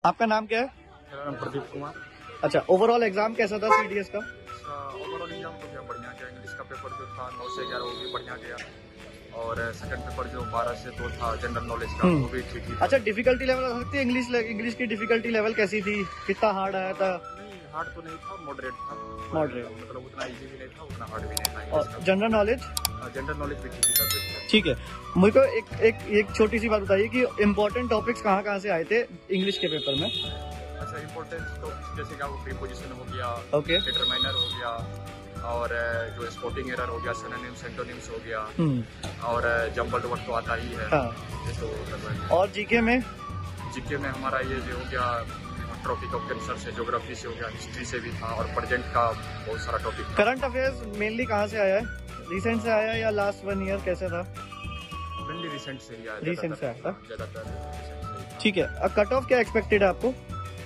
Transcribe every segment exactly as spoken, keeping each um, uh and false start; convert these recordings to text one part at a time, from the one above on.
आपका नाम क्या है? मेरा नाम प्रदीप कुमार। अच्छा, ओवरऑल एग्जाम कैसा था सीडीएस का? ओवरऑल एग्जाम तो क्या बढ़िया गया। इंग्लिश का पेपर जो था नौ से ग्यारह वो भी बढ़िया गया, और सेकंड पेपर जो बारह से दो था जनरल नॉलेज का वो भी ठीक ही। अच्छा, डिफिकल्टी लेवल बता सकते हैं? इंग्लिश इंग्लिश की डिफिकल्टी लेवल कैसी थी? कितना हार्ड आया था? नहीं, हार्ड तो नहीं था, मॉडरेट था। मॉडरेट मतलब उतना इजी भी नहीं था, उतना हार्ड भी नहीं था। और जनरल नॉलेज? जनरल नॉलेज भी ठीक ही था। ठीक है, मुझे को एक एक एक छोटी सी बात बताइए कि इम्पोर्टेंट टॉपिक्स कहाँ कहाँ से आए थे इंग्लिश के पेपर में? अच्छा, इम्पोर्टेंट टॉपिक्स जैसे कि आपको प्रीपोजिशन हो गया, ओके, डिटरमाइनर हो गया, और जो स्पोर्टिंग एरर हो गया, सिनोनिम्स एंटोनिम्स हो गया, और जंबल्ड वर्ड तो आता ही है। हाँ। तो और जीके में? जीके में हमारा ये जो हो गया ट्रॉपिक ऑफ कैंसर से, ज्योग्राफी से हो गया, हिस्ट्री से भी था, और प्रेजेंट का बहुत सारा टॉपिक। करंट अफेयर्स मेनली कहाँ से आया है? रिसेंट से आया या लास्ट वन ईयर कैसे था? मेनली रिसेंट से ही आया। रिसेंट से आया था, ज्यादातर। ठीक है, अब कट ऑफ क्या एक्सपेक्टेड है आपको?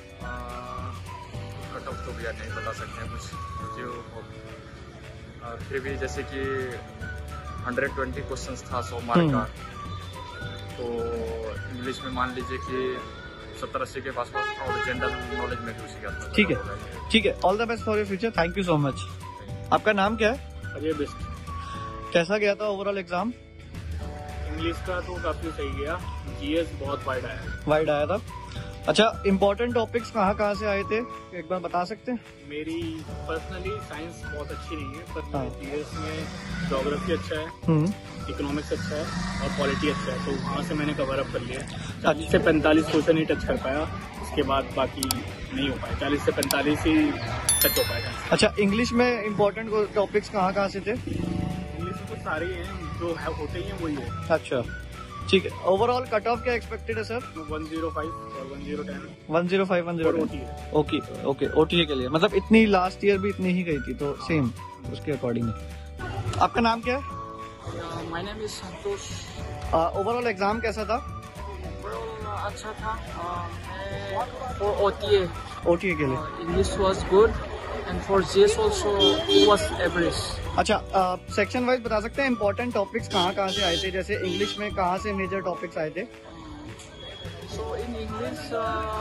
कट ऑफ तो भैया नहीं बता सकते हैं कुछ, जो फिर भी जैसे कि हंड्रेड ट्वेंटी क्वेश्चन था सौ मार्क का, तो इंग्लिश में मान लीजिए कि सत्तर अस्सी के पास पास, और जनरल नॉलेज में भी उसी का था। ठीक है, ठीक है, all the best for your future. Thank you so much. आपका नाम क्या है? अजय बेस्ट। कैसा गया था ओवरऑल एग्जाम? इंग्लिश का तो काफी सही गया, जीएस बहुत वाइड आया। वाइड आया था। अच्छा, इम्पोर्टेंट टॉपिक्स कहाँ कहाँ से आए थे, एक बार बता सकते हैं? मेरी पर्सनली साइंस बहुत अच्छी नहीं है, पर हाँ। जीएस में ज्योग्राफी अच्छा है, इकोनॉमिक्स अच्छा है, और पॉलिटी अच्छा है, तो वहाँ से मैंने कवर अप कर लिया। चालीस से पैंतालीस क्वेश्चन ही टच कर पाया, उसके बाद बाकी नहीं हो पाया। चालीस से पैंतालीस ही टच हो पाएगा। अच्छा, इंग्लिश में इम्पोर्टेंट टॉपिक्स कहाँ कहाँ से थे? इंग्लिश में तो सारे हैं जो है, होते ही हैं वही है। अच्छा, ठीक है, ओवरऑल कट ऑफ क्या एक्सपेक्टेड है सर? वन जीरो फाइव और one zero ten. One zero five one zero okay okay, OTA के लिए मतलब इतनी लास्ट ईयर भी इतनी ही गई थी, तो सेम उसके अकॉर्डिंग। आपका नाम क्या है? My name is Santosh. Overall exam कैसा था? ओवरऑल अच्छा था। फॉर ओटीए ओटीए के लिए English was good, and for GS also was average. अच्छा, सेक्शन वाइज बता सकते हैं इम्पोर्टेंट टॉपिक्स कहाँ कहाँ से आए थे? जैसे इंग्लिश में कहाँ से मेजर टॉपिक्स आए थे? So in English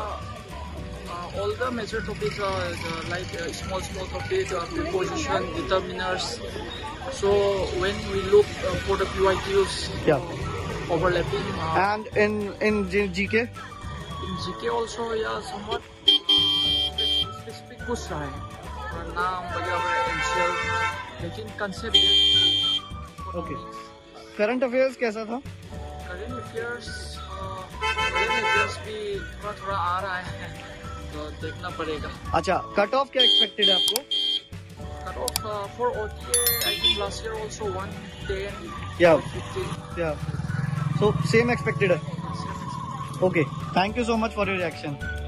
all the major topics like small small topic, preposition, determiners. So when we look uh, for the P Y Qs, yeah, overlapping. Uh, and in in G K? In G K also, yeah, somewhat specific कुछ रहा है, नाम वगैरह एंशियल, लेकिन concept. Okay, current affairs कैसा था? Current affairs current affairs भी थोड़ा थोड़ा आ रहा है, तो देखना पड़ेगा। अच्छा, कट ऑफ क्या एक्सपेक्टेड है आपको? Cut off uh, for O T A, I think last year also one ten, yeah, fifteen. Yeah. So same expected. Okay. Thank you so much for your reaction.